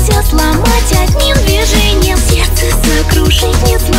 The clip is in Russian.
все сломать одним движением. Сердце сокрушить не сможешь.